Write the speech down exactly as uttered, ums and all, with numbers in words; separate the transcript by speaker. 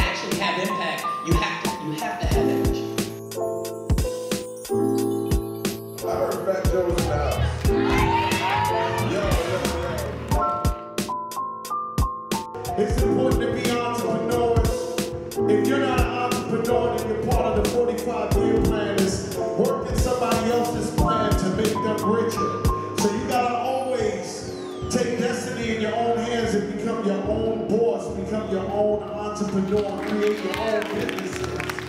Speaker 1: actually have impact, you have to, you have to have energy.
Speaker 2: I heard Fat Joe was in the house. Yo, yo, yo.
Speaker 3: It's important to be entrepreneurs. If you're not an entrepreneur, then you're part of the forty-five year plan. Is working somebody else's plan to make them richer. So you gotta always take destiny in your own hands and become your own boss, become your own entrepreneur, create your own businesses.